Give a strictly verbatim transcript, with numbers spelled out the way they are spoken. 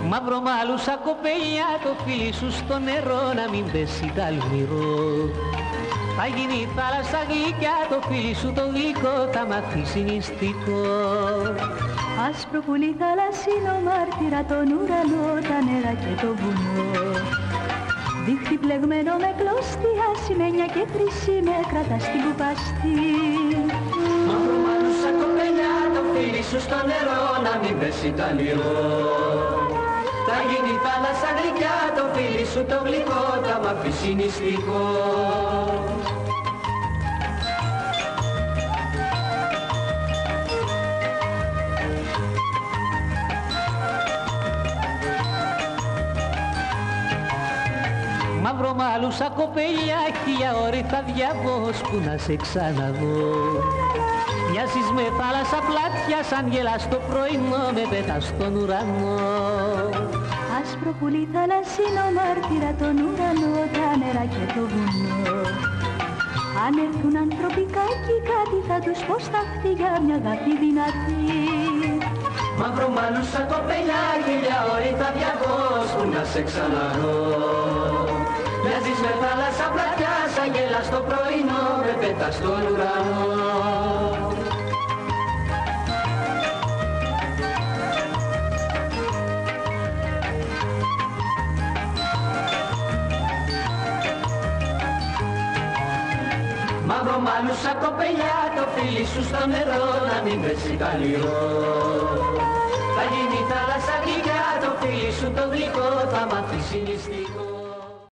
Μαύρο μάλουσα κοπέλια, το φίλι σου στο νερό να μην πέσει τ' αλμυρό. Θα γίνει η θάλασσα γλυκιά, το φίλι σου το γλυκό θα μάθει νηστικό. Άσπρο πουλί θαλασσίνο μάρτυρα τον ουρανό, τα νερά και το βουνό. Δίχτυ πλεγμένο με κλωστή, ασημένια και χρυσή με κρατά στην κουπαστή. Μαύρο μάλουσα κοπέλια, το φίλι σου στο νερό να μην πέσει τ' αλμυρό. Θα γίνει η θάλασσα γλυκιά, το φίλι σου το γλυκό θα μ' αφήσει νηστικό. Μαύρο μάλουσα κοπέλια, χίλια ώρες θα διαβώ που να σε ξαναδώ. Μοιάζεις με θάλασσα πλάτια, σαν γελάς το πρωινό, με πέτας στον ουρανό. Άσπρο πουλί θαλασσίνο μάρτυρα τον ουρανό, τα νερά και το βουνό. Αν έρθουν ανθρωπικά εκεί κάτι θα τους πω στα χτυγιά μια αγάπη δυνατή. Μαύρο μάλουσα κοπέλια, χίλια ώρες θα διαβώ που να σε ξαναδώ. Μοιάζεις με θάλασσα πλατιά, σαν γέλας το πρωινό, με πέτας στον ουρανό. Μαύρο μάλουσα κοπέλια, το φίλι σου στο νερό να μην πέσει τ' αλμυρό. Θα γίνει η θάλασσα γλυκιά, το φίλι σου το γλυκό θα μ' αφήσει νηστικό.